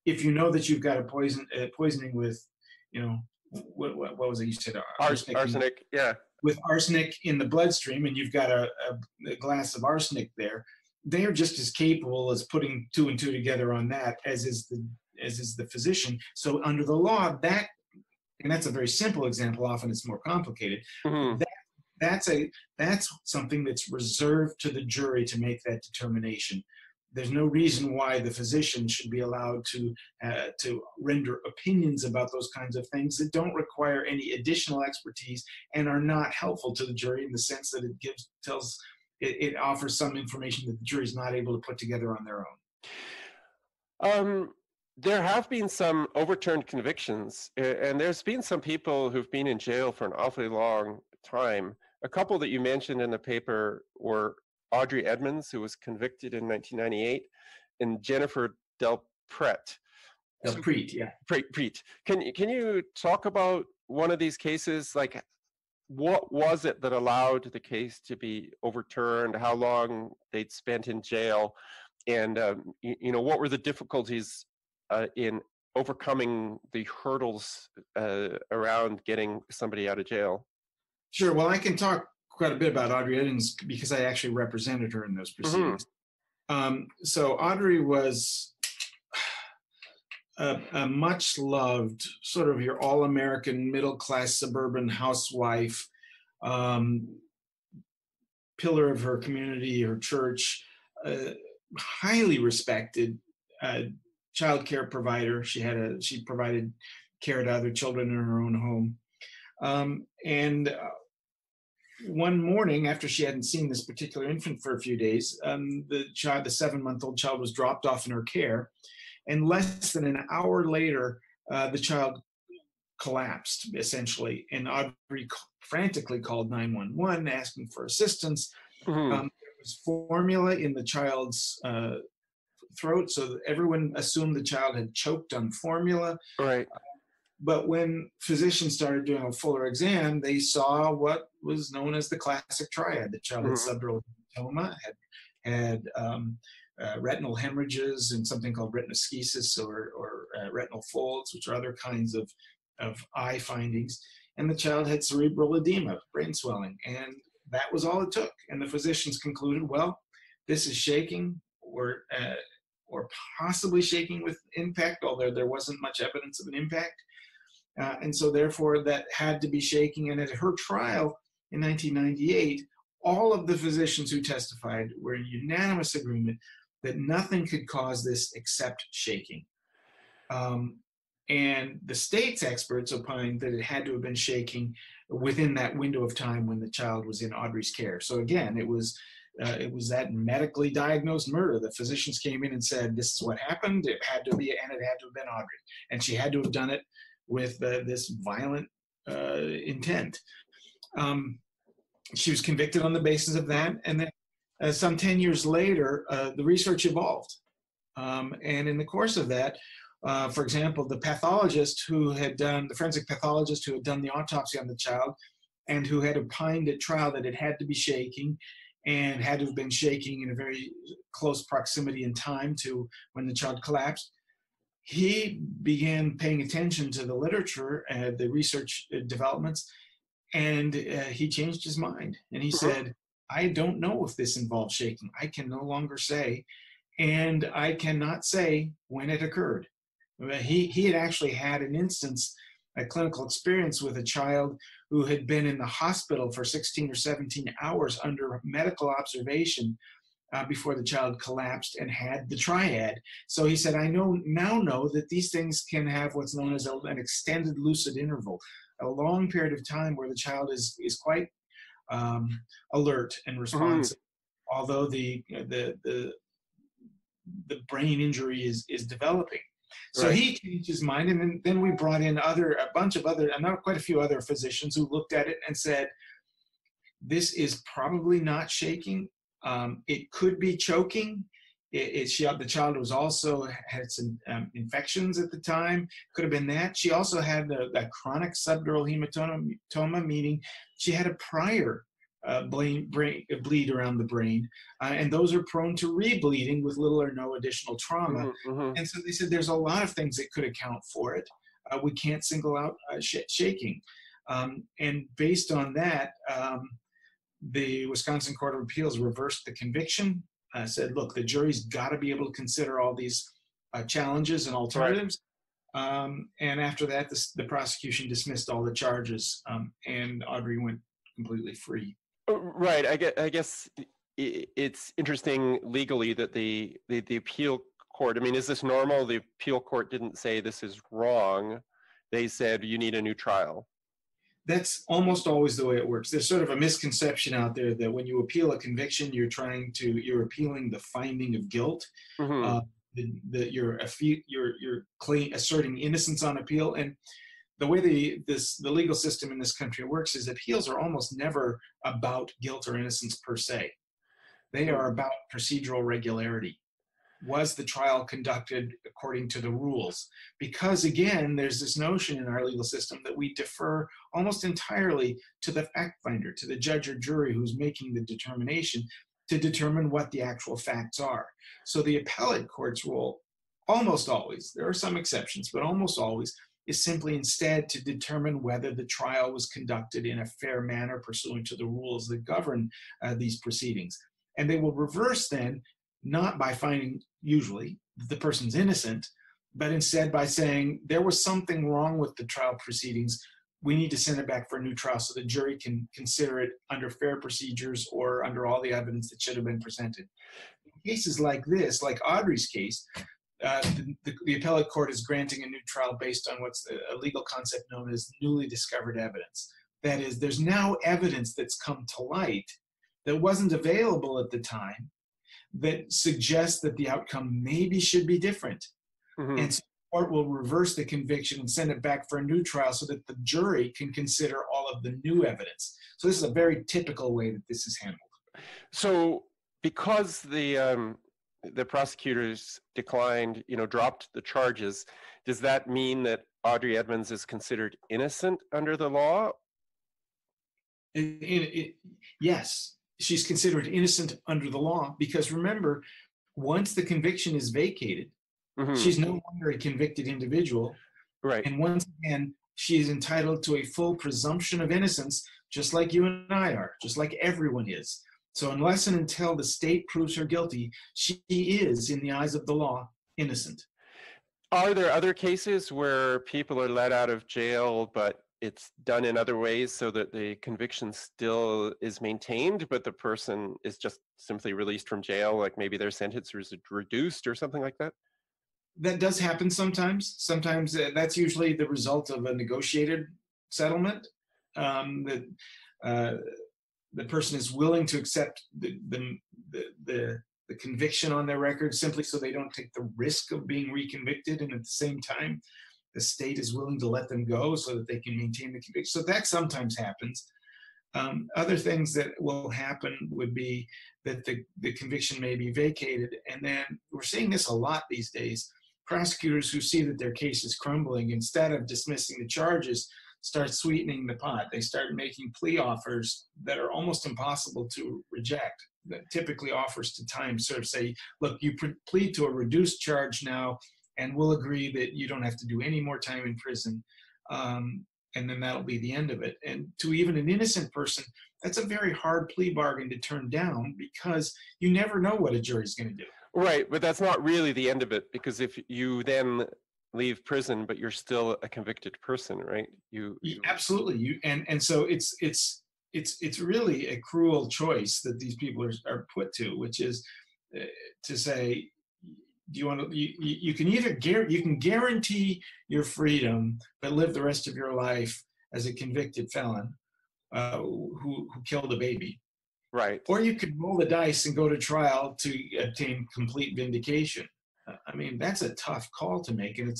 if you know that you've got a poison uh, poisoning with, you know, what, what, what was it you said? Ars- Arsenic, arsenic, yeah. with arsenic in the bloodstream, and you've got a, a, a glass of arsenic there, they are just as capable as putting two and two together on that as is the as is the physician. So under the law, that, and that's a very simple example. Often it's more complicated. Mm-hmm. That, that's a that's something that's reserved to the jury to make that determination. There's no reason why the physician should be allowed to uh, to render opinions about those kinds of things that don't require any additional expertise and are not helpful to the jury in the sense that it gives tells it, it offers some information that the jury is not able to put together on their own. Um, there have been some overturned convictions, and there's been some people who've been in jail for an awfully long time. A couple that you mentioned in the paper were Audrey Edmonds, who was convicted in nineteen ninety-eight, and Jennifer Delpret. Delpret, yeah. Delpret. Can, can you talk about one of these cases? Like, what was it that allowed the case to be overturned? How long they'd spent in jail? And, um, you, you know, what were the difficulties uh, in overcoming the hurdles uh, around getting somebody out of jail? Sure. Well, I can talk quite a bit about Audrey Edmonds because I actually represented her in those proceedings. Mm-hmm. Um, so Audrey was a, a much loved, sort of your all-American, middle-class, suburban housewife, um, pillar of her community, her church, uh, highly respected uh, child care provider. She had a she provided care to other children in her own home, um, and. Uh, One morning, after she hadn't seen this particular infant for a few days, um, the child, the seven-month-old child, was dropped off in her care, and less than an hour later, uh, the child collapsed, essentially, and Audrey frantically called nine one one, asking for assistance. Mm-hmm. Um, there was formula in the child's uh, throat, so everyone assumed the child had choked on formula. Right. But when physicians started doing a fuller exam, they saw what was known as the classic triad. The child had mm-hmm. subdural hematoma, had, had um, uh, retinal hemorrhages, and something called retinoschisis or, or uh, retinal folds, which are other kinds of, of eye findings. And the child had cerebral edema, brain swelling. And that was all it took. And the physicians concluded, well, this is shaking or, uh, or possibly shaking with impact, although there wasn't much evidence of an impact. Uh, and so therefore that had to be shaking. And at her trial in nineteen ninety-eight, all of the physicians who testified were in unanimous agreement that nothing could cause this except shaking. Um, and the state's experts opined that it had to have been shaking within that window of time when the child was in Audrey's care. So again, it was uh, it was that medically diagnosed murder. The physicians came in and said, this is what happened. It had to be, and it had to have been Audrey. And she had to have done it with uh, this violent uh, intent. Um, she was convicted on the basis of that, and then uh, some ten years later, uh, the research evolved. Um, and in the course of that, uh, for example, the pathologist who had done, the forensic pathologist who had done the autopsy on the child and who had opined at trial that it had to be shaking and had to have been shaking in a very close proximity in time to when the child collapsed, he began paying attention to the literature and the research developments, and uh, he changed his mind. And he said, I don't know if this involves shaking. I can no longer say, and I cannot say when it occurred. He, he had actually had an instance, a clinical experience with a child who had been in the hospital for sixteen or seventeen hours under medical observation Uh, before the child collapsed and had the triad. So he said, I know now know that these things can have what's known as a, an extended lucid interval, a long period of time where the child is is quite um, alert and responsive, mm-hmm. although the, the the the brain injury is is developing. So right. He changed his mind, and then, then we brought in other a bunch of other, and not quite a few other physicians who looked at it and said, this is probably not shaking. Um, it could be choking. It, it, she, the child was also had some um, infections at the time. Could have been that. She also had a, a chronic subdural hematoma, meaning she had a prior uh, brain, brain, bleed around the brain, uh, and those are prone to rebleeding with little or no additional trauma. Mm-hmm, mm-hmm. And so they said there's a lot of things that could account for it. Uh, we can't single out uh, sh- shaking. Um, and based on that, um, the Wisconsin Court of Appeals reversed the conviction, uh, said, look, the jury's got to be able to consider all these uh, challenges and alternatives. Right. Um, and after that, the, the prosecution dismissed all the charges, um, and Audrey went completely free. Right. I guess, I guess it's interesting legally that the, the, the appeal court, I mean, is this normal? The appeal court didn't say this is wrong. They said you need a new trial. That's almost always the way it works. There's sort of a misconception out there that when you appeal a conviction, you're trying to, you're appealing the finding of guilt. Mm-hmm. uh, that you're, you're, you're claim, asserting innocence on appeal. And the way the, this, the legal system in this country works is appeals are almost never about guilt or innocence per se. They are about procedural regularity. Was the trial conducted according to the rules? Because again, there's this notion in our legal system that we defer almost entirely to the fact finder, to the judge or jury who's making the determination to determine what the actual facts are. So the appellate court's role, almost always, there are some exceptions, but almost always, is simply instead to determine whether the trial was conducted in a fair manner pursuant to the rules that govern uh, these proceedings. And they will reverse then, not by finding, usually, the person's innocent, but instead by saying there was something wrong with the trial proceedings. We need to send it back for a new trial so the jury can consider it under fair procedures or under all the evidence that should have been presented. In cases like this, like Audrey's case, uh, the, the, the appellate court is granting a new trial based on what's a legal concept known as newly discovered evidence. That is, there's now evidence that's come to light that wasn't available at the time that suggests that the outcome maybe should be different. Mm-hmm. And so the court will reverse the conviction and send it back for a new trial so that the jury can consider all of the new evidence. So this is a very typical way that this is handled. So because the um, the prosecutors declined, you know, dropped the charges, does that mean that Audrey Edmonds is considered innocent under the law? It, it, it, yes. She's considered innocent under the law because remember, once the conviction is vacated, mm-hmm. she's no longer a convicted individual. Right. And once again, she is entitled to a full presumption of innocence, just like you and I are, just like everyone is. So unless and until the state proves her guilty, she is, in the eyes of the law, innocent. Are there other cases where people are let out of jail, but it's done in other ways so that the conviction still is maintained, but the person is just simply released from jail, like maybe their sentence is reduced or something like that? That does happen sometimes. Sometimes uh, that's usually the result of a negotiated settlement. Um, that uh, the person is willing to accept the, the, the, the, the conviction on their record simply so they don't take the risk of being reconvicted, and at the same time, the state is willing to let them go so that they can maintain the conviction. So that sometimes happens. Um, other things that will happen would be that the, the conviction may be vacated. And then we're seeing this a lot these days. Prosecutors who see that their case is crumbling, instead of dismissing the charges, start sweetening the pot. They start making plea offers that are almost impossible to reject. That typically offers to time sort of say, look, you plead to a reduced charge now, and we'll agree that you don't have to do any more time in prison. Um, and then that'll be the end of it. And to even an innocent person, that's a very hard plea bargain to turn down because you never know what a jury's going to do. Right, but that's not really the end of it, because if you then leave prison, but you're still a convicted person, right? You, you... Absolutely. You and and so it's it's it's it's really a cruel choice that these people are, are put to, which is uh, to say, do you want to, you, you can either guarantee, you can guarantee your freedom, but live the rest of your life as a convicted felon uh, who, who killed a baby. Right. Or you could roll the dice and go to trial to obtain complete vindication. Uh, I mean, that's a tough call to make. And it's,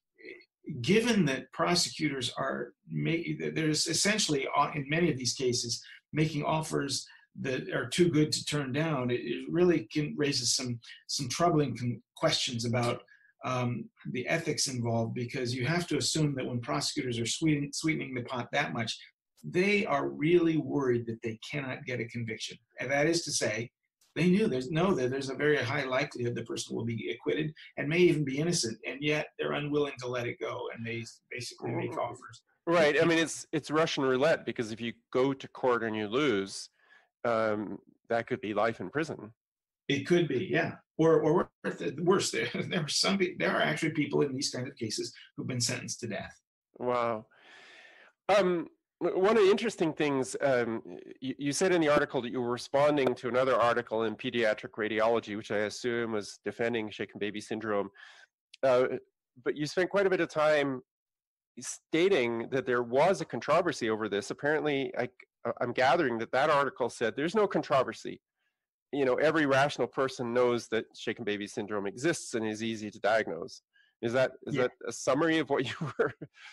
given that prosecutors are, there's essentially, in many of these cases, making offers that are too good to turn down, it, it really can raises some some troubling con- questions about um, the ethics involved, because you have to assume that when prosecutors are sweeten, sweetening the pot that much, they are really worried that they cannot get a conviction. And that is to say, they knew there's know that there's a very high likelihood the person will be acquitted and may even be innocent, and yet they're unwilling to let it go, and they basically make offers. Right. I mean, it's it's Russian roulette, because if you go to court and you lose, um, that could be life in prison. It could be, yeah. Or or worse, there there are some there are actually people in these kind of cases who've been sentenced to death. Wow. Um, one of the interesting things, um, you, you said in the article that you were responding to another article in Pediatric Radiology, which I assume was defending shaken baby syndrome. Uh, but you spent quite a bit of time stating that there was a controversy over this. Apparently, I, I'm gathering that that article said there's no controversy. You know, every rational person knows that shaken baby syndrome exists and is easy to diagnose. Is that is yeah. that a summary of what you were?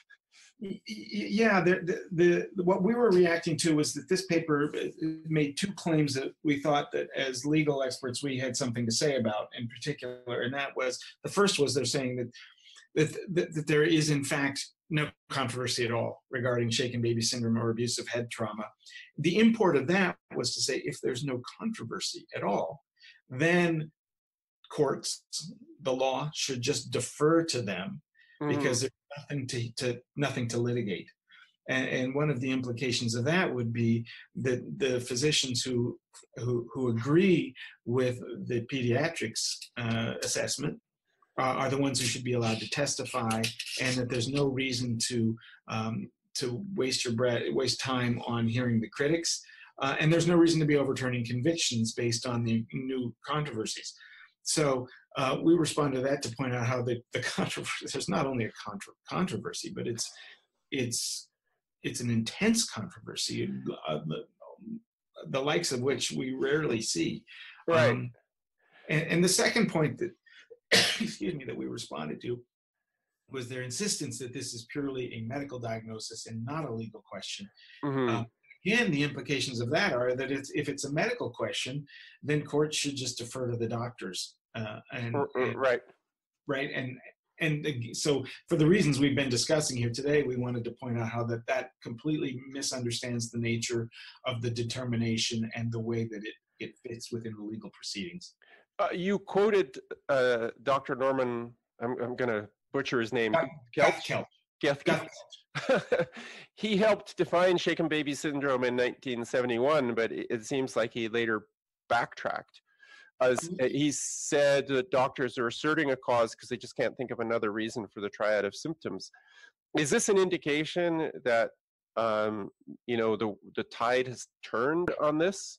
Yeah, the, the, the, what we were reacting to was that this paper made two claims that we thought that as legal experts we had something to say about in particular, and that was, the first was they're saying that that, that, that there is in fact no controversy at all regarding shaken baby syndrome or abusive head trauma. The import of that was to say if there's no controversy at all, then courts, the law, should just defer to them mm-hmm. because there's nothing to, to nothing to litigate. And, and one of the implications of that would be that the physicians who who, who agree with the pediatrics uh, assessment uh, are the ones who should be allowed to testify, and that there's no reason to um, to waste your breath, waste time on hearing the critics, uh, and there's no reason to be overturning convictions based on the new controversies. So uh, we respond to that to point out how the, the controversy, there's not only a contra controversy, but it's, it's, it's an intense controversy, uh, the, the likes of which we rarely see. Right. Um, and, and the second point that, excuse me, that we responded to was their insistence that this is purely a medical diagnosis and not a legal question. Mm-hmm. um, Again, the implications of that are that it's, if it's a medical question, then courts should just defer to the doctors. Uh, and, and right, right, and and so for the reasons we've been discussing here today, we wanted to point out how that that completely misunderstands the nature of the determination and the way that it it fits within the legal proceedings. Uh, you quoted uh, Doctor Norman. I'm I'm going to butcher his name. Guthkelch. Guthkelch. He helped define shaken baby syndrome in nineteen seventy-one, but it, it seems like he later backtracked. As he said that doctors are asserting a cause because they just can't think of another reason for the triad of symptoms. Is this an indication that um, you know the the tide has turned on this?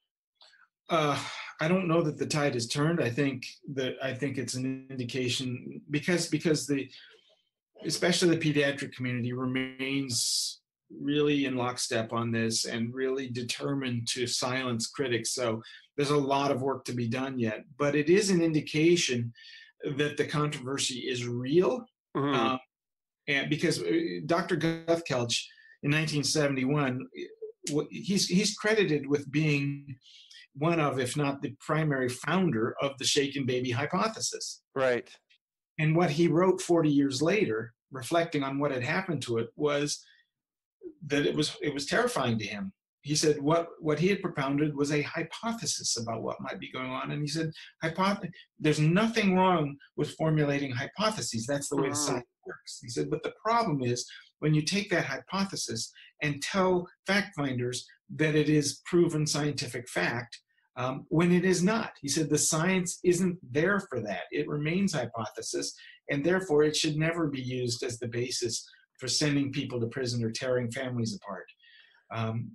Uh, I don't know that the tide has turned. I think that I think it's an indication because because the especially the pediatric community remains really in lockstep on this and really determined to silence critics. So there's a lot of work to be done yet, but it is an indication that the controversy is real. Mm-hmm. um, and because Doctor Guthkelch in nineteen seventy-one, he's, he's credited with being one of, if not the primary founder of the shaken baby hypothesis. Right. And what he wrote forty years later, reflecting on what had happened to it, was that it was it was terrifying to him. He said what what he had propounded was a hypothesis about what might be going on, and he said, Hypoth "There's nothing wrong with formulating hypotheses. That's the way the science works." He said, "But the problem is when you take that hypothesis and tell fact finders that it is proven scientific fact." Um, when it is not. He said the science isn't there for that. It remains hypothesis, and therefore it should never be used as the basis for sending people to prison or tearing families apart. Um,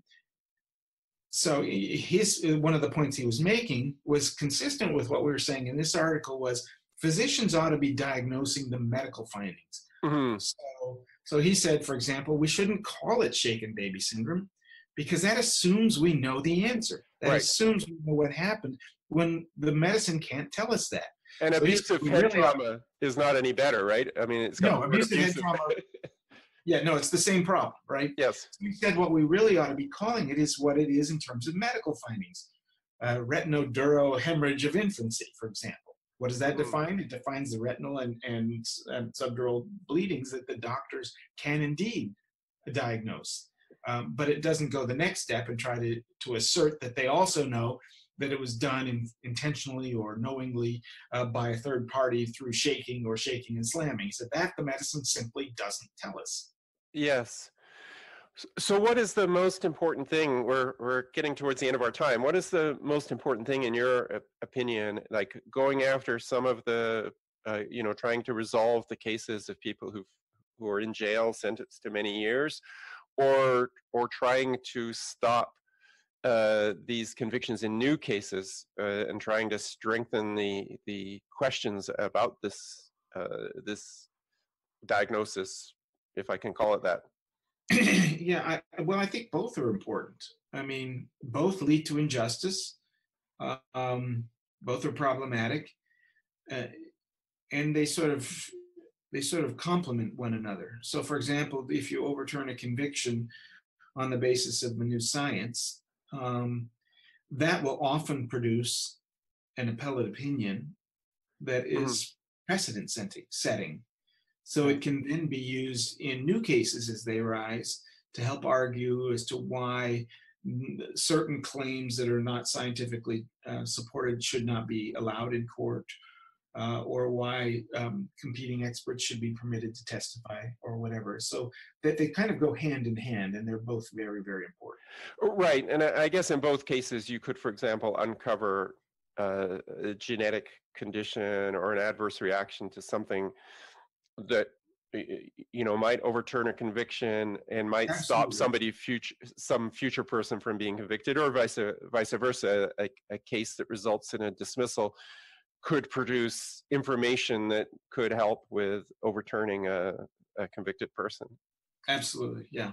so his, one of the points he was making was consistent with what we were saying in this article, was physicians ought to be diagnosing the medical findings. Mm-hmm. So, so he said, for example, we shouldn't call it shaken baby syndrome, because that assumes we know the answer. That right. assumes we know what happened when the medicine can't tell us that. And so abusive head really trauma are, is not any better, right? I mean, it's got no abusive head trauma. Yeah, no, it's the same problem, right? Yes. So we said what we really ought to be calling it is what it is in terms of medical findings. Uh, retinodural hemorrhage of infancy, for example. What does that mm. define? It defines the retinal and, and, and subdural bleedings that the doctors can indeed diagnose. um, but it doesn't go the next step and try to, to assert that they also know that it was done in, intentionally or knowingly uh, by a third party through shaking or shaking and slamming. So that the medicine simply doesn't tell us. Yes. So what is the most important thing? We're we're getting towards the end of our time. What is the most important thing in your opinion, like going after some of the, uh, you know, trying to resolve the cases of people who who are in jail, sentenced to many years, or or trying to stop uh, these convictions in new cases uh, and trying to strengthen the the questions about this uh, this diagnosis, if I can call it that? Yeah, I, well, I think both are important. I mean, both lead to injustice. Uh, um, both are problematic, uh, and they sort of they sort of complement one another. So, for example, if you overturn a conviction on the basis of the new science, um, that will often produce an appellate opinion that is mm-hmm. precedent setting. So it can then be used in new cases as they arise to help argue as to why certain claims that are not scientifically uh, supported should not be allowed in court, uh, or why um, competing experts should be permitted to testify or whatever. So that they kind of go hand in hand, and they're both very, very important. Right. And I guess in both cases, you could, for example, uncover uh, a genetic condition or an adverse reaction to something that, you know, might overturn a conviction and might Absolutely. stop somebody future some future person from being convicted, or vice vice versa. A, a case that results in a dismissal could produce information that could help with overturning a, a convicted person. Absolutely, yeah.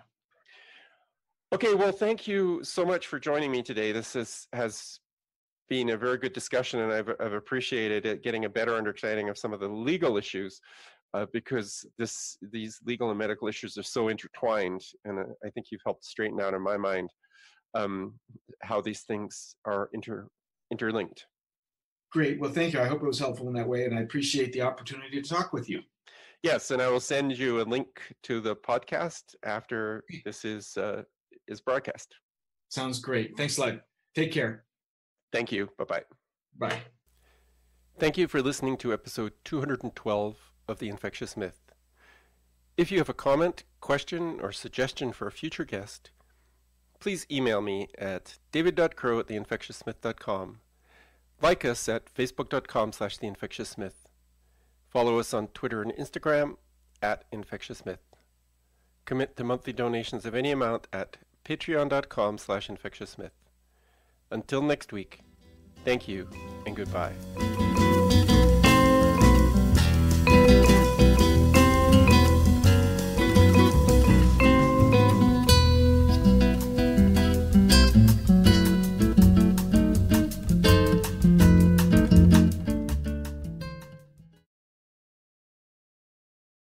Okay, well, thank you so much for joining me today. This is, has been a very good discussion, and I've, I've appreciated it, getting a better understanding of some of the legal issues. Uh, because this, these legal and medical issues are so intertwined, and uh, I think you've helped straighten out in my mind um, how these things are inter interlinked. Great. Well, thank you. I hope it was helpful in that way, and I appreciate the opportunity to talk with you. Yes, and I will send you a link to the podcast after this is uh, is broadcast. Sounds great. Thanks a lot. Take care. Thank you. Bye-bye. Bye. Thank you for listening to episode two hundred twelve of The Infectious Myth. If you have a comment, question, or suggestion for a future guest, please email me at david dot crow at the infectious myth dot com. Like us at facebook dot com slash the infectious myth. Follow us on Twitter and Instagram at Infectious Myth. Commit to monthly donations of any amount at patreon dot com slash infectious myth. Until next week, thank you and goodbye.